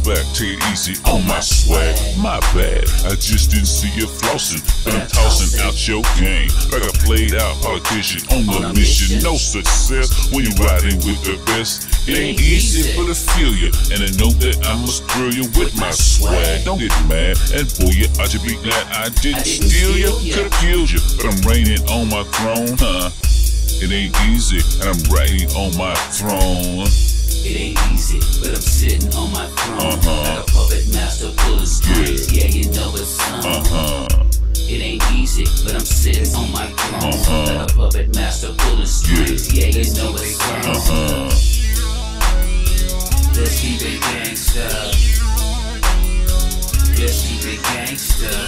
back, take it easy on my swag. My bad, I just didn't see you flossing, but I'm tossing out your game like a played out politician on a mission. No success when you're riding with the best. It ain't easy, but I feel you, and I know that I must thrill you with my swag. Don't get mad, and boy, you ought to be glad I didn't steal you. Could've killed you, but I'm reigning on my throne, huh? It ain't easy, and I'm riding on my throne. It ain't easy, but I'm sitting on my throne like a puppet master pulling strings. Yeah, you know it's some. It ain't easy, but I'm sitting on my throne like a puppet master pulling strings. Yeah, you know it's some. Let's keep it gangsta. Let's keep it gangsta.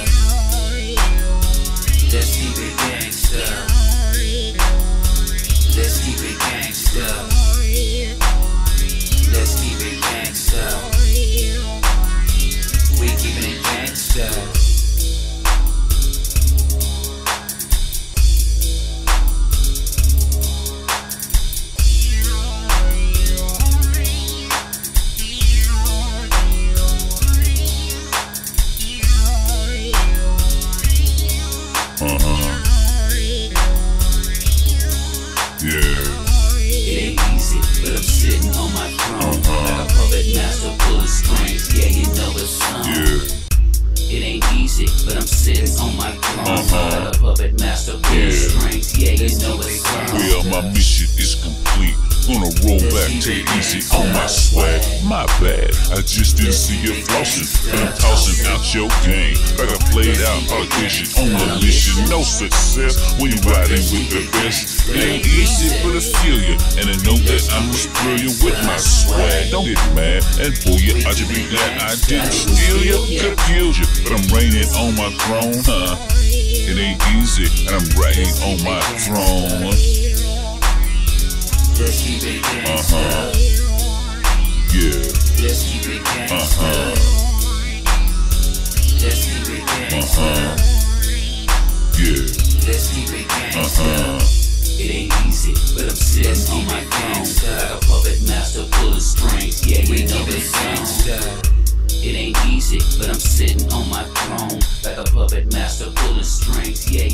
Let's keep it gangsta. Let's keep it gangsta. Let's keep it gangsta. We keeping it gangsta. It ain't easy, but I'm sitting on my throne like a puppet master pulling strings. Yeah, you know it's some. It ain't easy, but I'm sitting on my throne like a puppet master pulling strings. Yeah, you know it's some. Well, my mission is complete. Gonna roll back, take it easy on my swag. My bad, I just didn't see you flossing, but I'm tossing out your game like a played out politician on a mission. No success when you're riding with the best. It ain't easy, but I feel you, and I know that I must thrill you with my swag. Don't get mad, and boy, you ought to be glad I didn't steal you. Could've killed you, but I'm reigning on my throne, huh? It ain't easy, and I'm riding on my throne. Let's keep it gangsta. Yeah. Let's keep it gangsta. Let's keep it gangsta. Yeah. Let's keep it gangsta. It ain't easy, but I'm sitting on my throne like a puppet master pulling strings. Yeah, you know it's gangsta. It ain't easy, but I'm sitting on my throne like a puppet master pulling strings. Yeah.